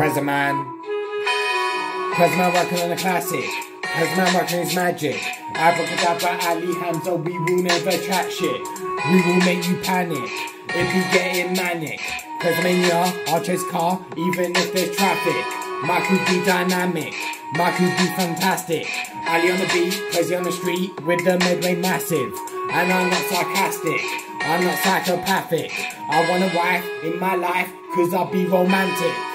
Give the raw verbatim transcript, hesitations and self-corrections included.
Prezzaman. Prezzaman working on a classic. Prezzaman working his magic. Abracadabra, Ali, Hamza, we will never chat shit. We will make you panic if you getting manic. Prezzamania, I'll chase car even if there's traffic. My crew be dynamic, my crew be fantastic. Ali on the beat, Prezzy on the street with the midway massive. And I'm not sarcastic, I'm not psychopathic. I want a wife in my life cause I'll be romantic.